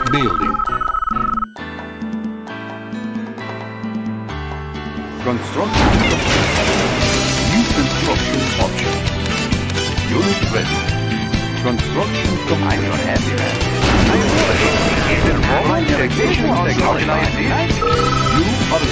Building. Construction. New construction option. Unit ready. Construction complete. I'm not happy, man. Is it wrong? Irrigation technology. You are